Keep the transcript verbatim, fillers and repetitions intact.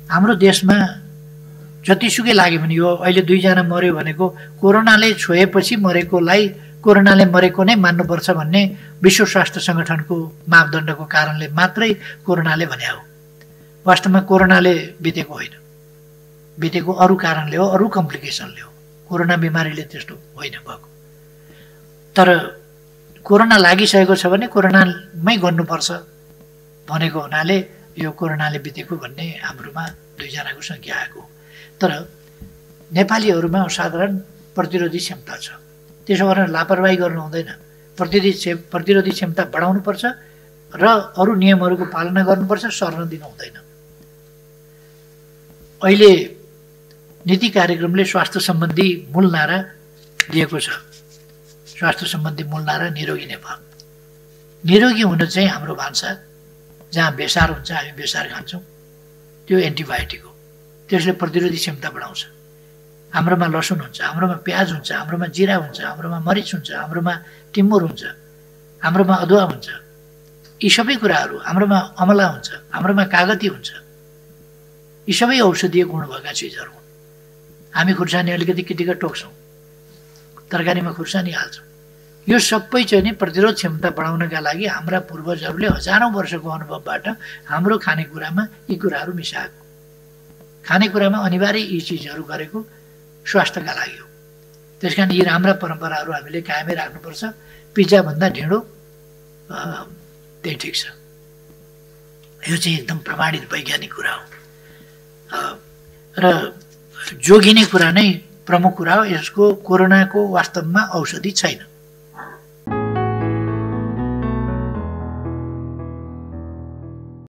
हाम्रो देशमा जतिसुकै लाग्यो भने यो अहिले दुईजना मर्यो भनेको कोरोनाले छोएपछि मरेकोलाई कोरोनाले मरेको नै मान्नुपर्छ भन्ने विश्व स्वास्थ्य सङ्गठनको मापदण्डको कारणले मात्रै कोरोनाले भने हो। वास्तवमा कोरोनाले बितेको होइन, बितेको अरू कारणले हो, अरू कम्प्लिकेसनले हो। कोरोना बिमारीले त्यस्तो होइन भएको। तर कोरोना लागिसकेको छ भने कोरोनामै गर्नुपर्छ भनेको हुनाले यो कोरोनाले बितेको भन्ने हाम्रोमा दुईजनाको सङ्ख्या आएको। तर नेपालीहरूमा असाधारण प्रतिरोधी क्षमता छ। त्यसो गरेर लापरवाही गर्नु हुँदैन। प्रतिरोधी प्रतिरोधी क्षमता बढाउनुपर्छ र अरू नियमहरूको पालना गर्नुपर्छ, सर्न दिनु हुँदैन। अहिले नीति कार्यक्रमले स्वास्थ्य सम्बन्धी मूल नारा दिएको छ। स्वास्थ्य सम्बन्धी मूल नारा निरोगी नेपाल। निरोगी हुन चाहिँ हाम्रो भान्सा, जहाँ बेसार हुन्छ हामी बेसार खान्छौँ, त्यो एन्टिबायोटिक हो। त्यसले प्रतिरोधी क्षमता बढाउँछ। हाम्रोमा लसुन हुन्छ, हाम्रोमा प्याज हुन्छ, हाम्रोमा जिरा हुन्छ, हाम्रोमा मरिच हुन्छ, हाम्रोमा टिमुर हुन्छ, हाम्रोमा अदुवा हुन्छ। यी सबै कुराहरू हाम्रोमा अमला हुन्छ, हाम्रोमा कागती हुन्छ। यी सबै औषधीय गुण भएका चिजहरू हुन्। हामी खुर्सानी अलिकति किटिक टोक्छौँ, तरकारीमा खुर्सानी हाल्छौँ। यो सबै चाहिँ नि प्रतिरोध क्षमता बढाउनका लागि हाम्रा पूर्वजहरूले हजारौँ वर्षको अनुभवबाट हाम्रो खानेकुरामा यी कुराहरू मिसाएको। खानेकुरामा अनिवार्य यी चिजहरू गरेको स्वास्थ्यका लागि हो। त्यस कारण यी राम्रा परम्पराहरू हामीले कायमै राख्नुपर्छ। पिज्जाभन्दा ढिँडो त्यही ठिक छ। यो चाहिँ एकदम प्रमाणित वैज्ञानिक कुरा हो र जोगिने कुरा नै प्रमुख कुरा हो। यसको कोरोनाको वास्तवमा औषधि छैन।